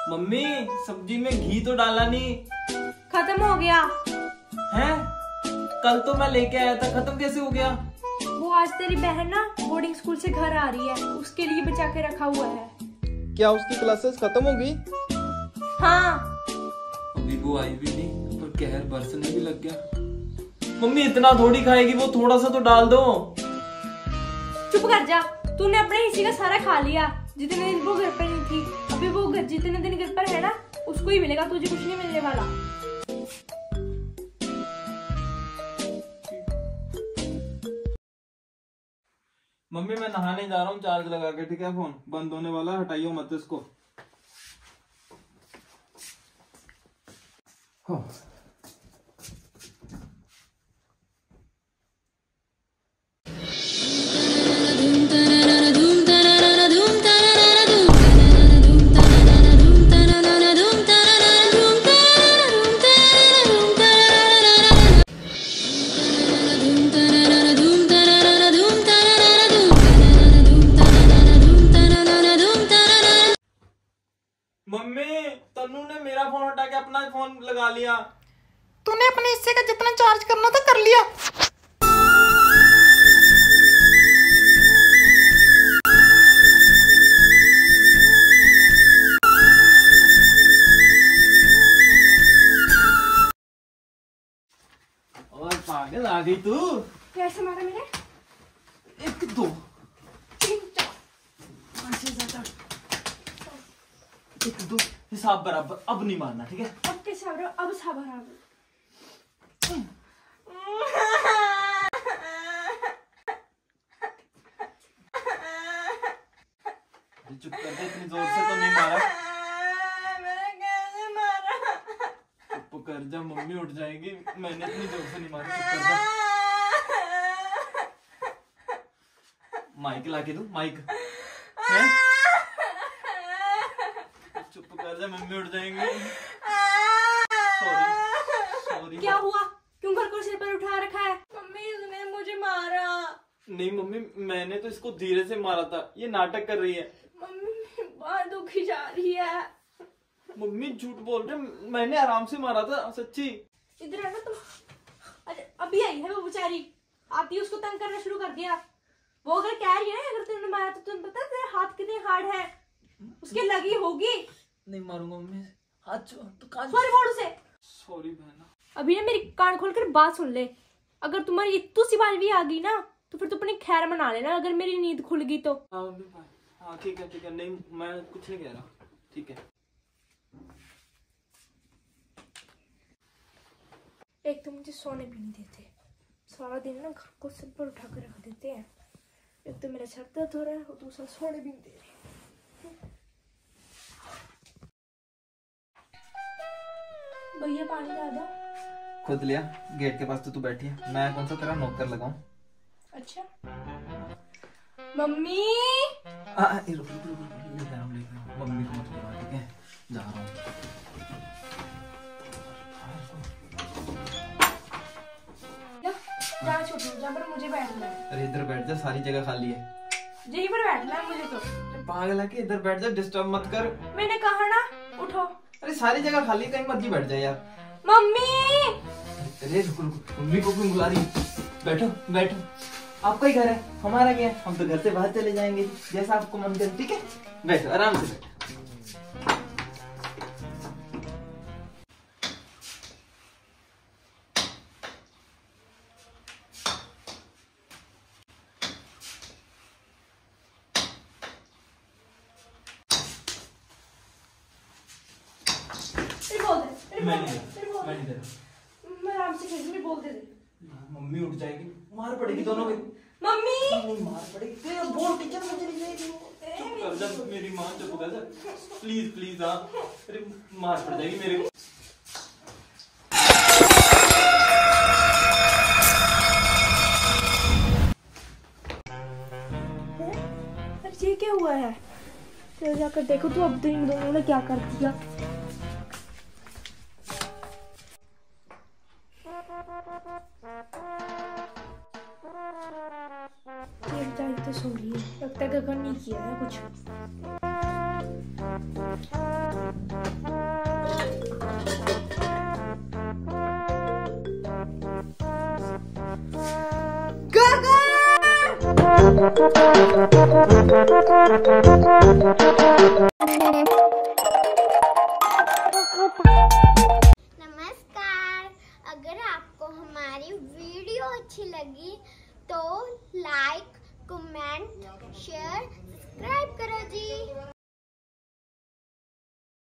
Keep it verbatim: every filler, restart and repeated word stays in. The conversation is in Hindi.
मम्मी सब्जी में घी तो डाला नहीं। खत्म हो गया है? कल तो मैं लेके आया था, खत्म कैसे हो गया? वो आज तेरी बहन ना बोर्डिंग स्कूल से घर आ रही है, उसके लिए बचा के रखा हुआ है। क्या उसकी क्लासेस खत्म हो गई? हाँ। अभी वो आई भी नहीं और कहर बरसने भी लग गया। मम्मी इतना थोड़ी खाएगी वो, थोड़ा सा तो डाल दो। चुप कर जा, तूने अपने हिस्से का सारा खा लिया। जितने दिन वो घर पर नहीं थी, अभी वो घर जितने दिन घर पर है ना उसको ही मिलेगा, तुझे कुछ नहीं मिलने वाला। मम्मी मैं नहाने जा रहा हूँ, चार्ज लगा के, ठीक है? फोन बंद होने वाला, हटाइयो मत इसको। हाँ। मम्मी तन्नू ने मेरा फोन हटा के अपना फोन लगा लिया। तूने अपने हिस्से का जितना चार्ज करना था कर लिया। और पागल आ गई तू। कैसे मारा मैंने? एक दो तीन चार पाँच छह सात आठ, एक दो, हिसाब बराबर। अब नहीं मारना, ठीक है? अब कैसे अब अब साबर आ गई। चुप कर दे, इतनी जोर से तो नहीं मारा। मैंने कैसे मारा? चुप कर जा, मम्मी उठ जाएगी। मैंने इतनी जोर से नहीं मारा, चुप कर जा। माइक ला के दो, माइक है? चुप कर जा, मम्मी उठ जाएंगी। Sorry sorry. क्या हुआ? क्यों घर को सिर पर उठा रखा है? मम्मी इसने मुझे मारा। नहीं मम्मी, मैंने तो इसको धीरे से मारा था, ये नाटक कर रही है। मम्मी बात दुखी जा रही है। मम्मी झूठ बोल रहे, मैंने आराम से मारा था, सच्ची। इधर है ना तुम। अरे अभी आई है वो बेचारी, आती उसको तंग करना शुरू कर दिया। वो अगर कह रही है अगर तुमने मारा तो तुम पता तेरे हाथ कितने हार्ड है, उसके लगी होगी। नहीं मारूंगा मम्मी, हाथ छो तो कान। सॉरी बोल उसे। सॉरी बहना। अभी ना मेरी कान खोल कर बात सुन ले। अगर तुम्हारी इतू सी बात भी आ गई ना तो फिर तू अपनी खैर मना लेना, अगर मेरी नींद खुल गई तो। हाँ मम्मी, हाँ ठीक है ठीक है। नहीं मैं कुछ नहीं कह रहा, ठीक है? एक तो मुझे सोने भी नहीं देते, सारा दिन ना घर को सिर पर उठा कर रख देते हैं। एक तो मेरा सर दर्द हो रहा है और दूसरा सोने भी नहीं दे रहे। भैया पानी ला दो। खुद लिया, गेट के पास तो तू बैठी है, मैं कौन सा तेरा नौकर लगाऊं? अच्छा मम्मी। आ, आ, रुक रुक रुक रुक, ले रहा हूं, ले रहा हूं। मम्मी को मत बुला, ठीक है? जा रहा हूँ। जहाँ छोटू जहाँ पर मुझे बैठना है। अरे इधर बैठ जा, सारी जगह खाली है। यहीं पर बैठना है मुझे तो। पागल है कि इधर बैठ जा, डिस्टर्ब मत कर। मैंने कहा ना उठो। अरे सारी जगह खाली, कहीं मर्जी बैठ जा यार। मम्मी। अरे रुक रुक, मम्मी को क्यों बुला रही? बैठो बैठो, आपका ही घर है, हमारा क्या है? हम तो घर से बाहर चले जाएंगे जैसा आपको मन करे, ठीक है? बैठो आराम से बैठो। बोल दे, मैं नहीं दे रहा, मैं नहीं दे रहा। मैं आराम से खेलूंगी, बोल दे दे। मम्मी उठ जाएगी, मार पड़ेगी दोनों की। मम्मी नहीं मार पड़ेगी, तेरा बोल टीचर मुझे नहीं चाहिए। चुप कर जा मेरी माँ, चुप कर जा प्लीज प्लीज। हाँ अरे मार पड़ जाएगी मेरे को। ये क्या हुआ है? चलो जाकर देखो तो अब तो इन दोनों ने क्या कर दिया। ये बेचारी तो सो रही है, लगता है गगन नहीं किया है कुछ। अगर आपको हमारी वीडियो अच्छी लगी तो लाइक, कमेंट, शेयर, सब्सक्राइब करो जी।